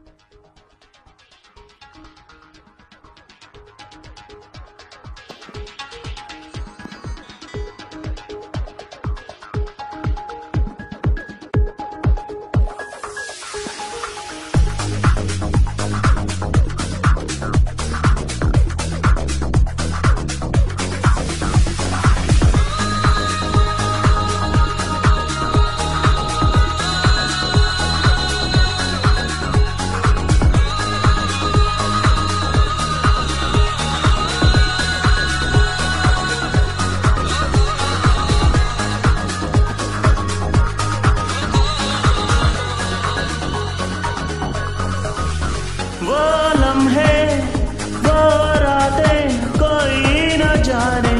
वो लम्हे वो रातें कोई न जाने,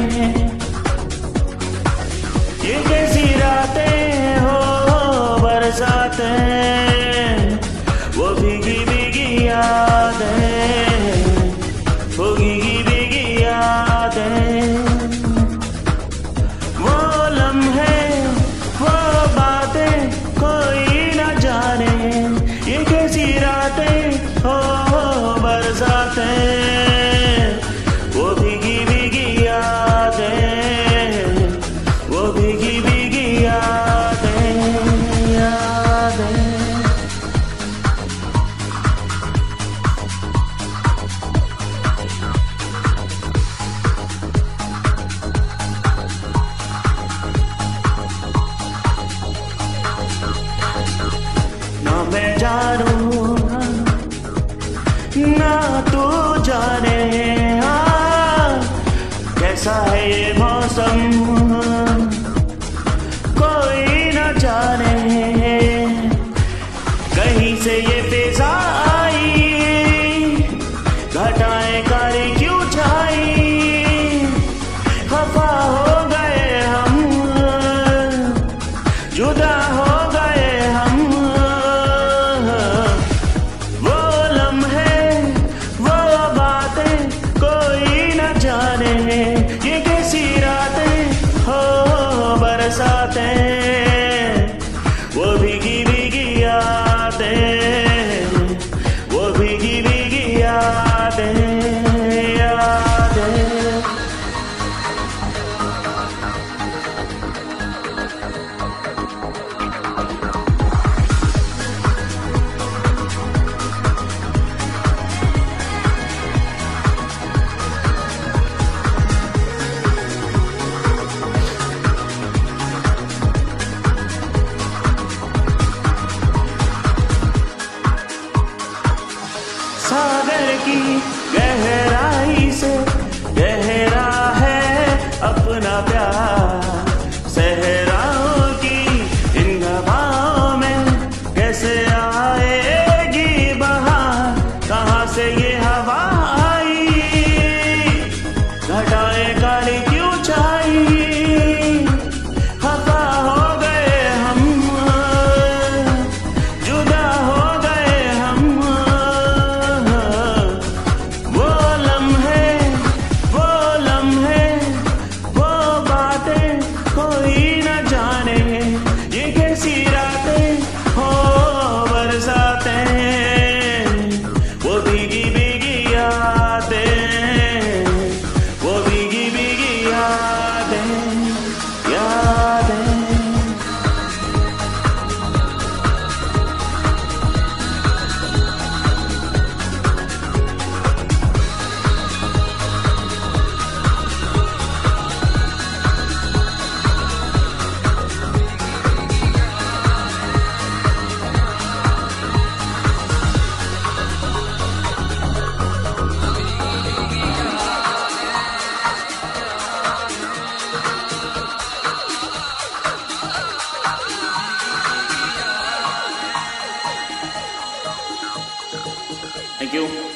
ये कैसी रातें हो बरसातें, वो भीगी भीगी यादें, वो भीगी भीगी यादें। वो लम्हे वो बातें कोई न जाने, ये कैसी रातें हो बरसातें, वो भीगी भीगी यादें, वो भीगी भीगी यादें, यादें। ना मैं जानूं ना तू जाने कैसा है ये मौसम, कोई न जाने कहीं से ये फिजा आई, घटाएं काली क्यों छाई, खफा हो गए हम, जुदा हो गए हम। ये कैसी रातें हो बरसातें, वो भीगी भीगी यादें, वो भीगी भीगी यादें, यादें। सागर की गहराई से गहरा है अपना प्यार, सहराओं की इन हवाओं में कैसे आएगी बहार, कहाँ से ये हवा आई, घटाएं काली क्यों छाई, खफा हो गए हम, जुदा हो गए हम। Thank you.